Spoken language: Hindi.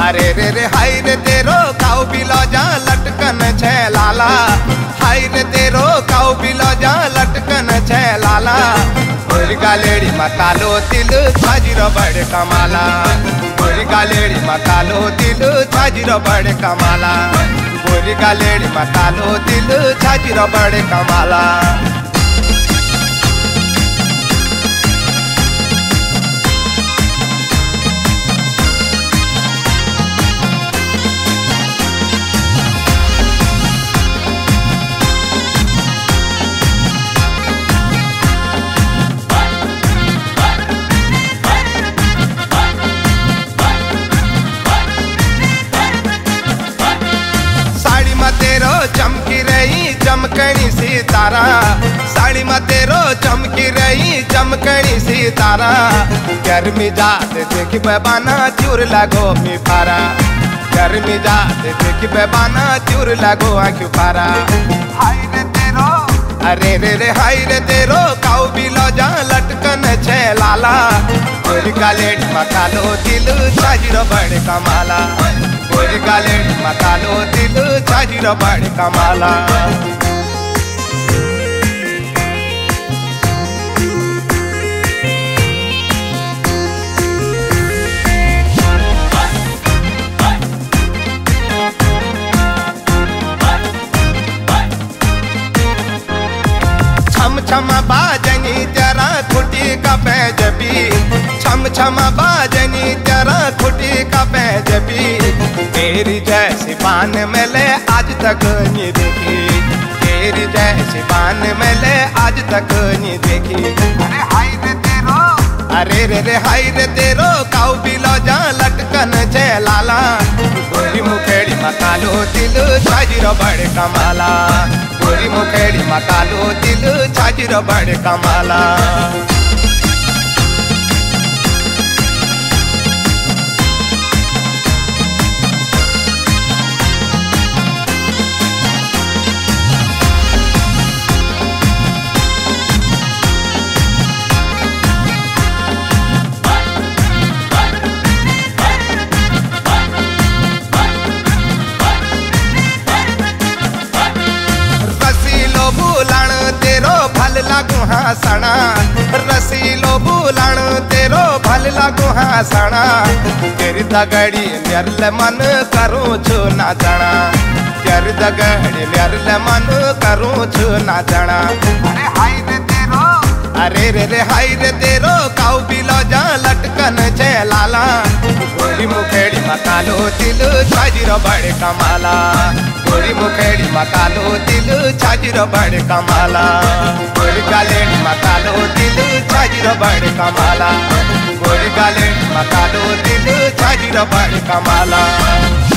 अरे रे रे हाय रे तेरो काऊ बिलो जा लटकन छे लाला। हाय रे तेरो काऊ बिलो जा लटकन छे लाला। गोरी गालेड़ी मकालो दिल छाजिरो बड़े कमाला। गोरी गालेड़ी मकालो दिल छाजिरो बड़े कमाला। गोरी गालेड़ी मकालो दिल छाजिरो बड़े कमाला। तेरो चमकी रही चमकनी सितारा। साड़ी में तेरो चमकी रही चमकनी सितारा। गर्मी जात देखी बेबाना चूर लगो मी फारा। गर्मी जात देखी बेबाना चूर लगो आँखी फारा। हाय रे तेरो अरे रे रे हाय रे तेरो काऊ बिलो जा लटकन छे लाला। गोरी गालेड़ी मकालो दिल छाजिरो बड़े कमाला। गोरी गालेड़ी मकालो दिल छाजिरो बड़े कमाला। छम छम बाजनी तेरा खुटी का पैजबी। छम छम बाजनी तेरा खुटी का पैजबी। तेरी जैसी बान मिले आज तक नहीं देखी। तेरी जैसी बान मिले आज तक नहीं देखी। अरे हाय रे तेरो अरे रे रे हाय रे तेरो काऊ बिलो जा लटकन छे लाला। गोरी मुखेड़ी मकालो दिल छाजिरो बड़े कमाला। गोरी मुखेड़ी मकालो दिल छाजिरो बड़े कमाला। भल लागू हासना। रसीलो बुलाण तेरो भल लागू हासना। तेरी दगड़ी मेरल मन करूँ छु ना जाना। तेरी दगड़ी मेरल मन करूँ छु ना जाना। अरे हाय रे तेरो अरे रे रे हाय रे तेरो काऊ बिलो जा लटकन छे लाला। गोरी मुखेड़ी मकालो दिल छाजिरो बड़े कमाला। गोरी मुखेड़ी मकालो दिल छाजिरो बड़े कमाला। गोरी गालेड़ी मकालो दिल छाजिरो बड़े कमाला। गोरी गालेड़ी मकालो दिल छाजिरो बड़े कमाला।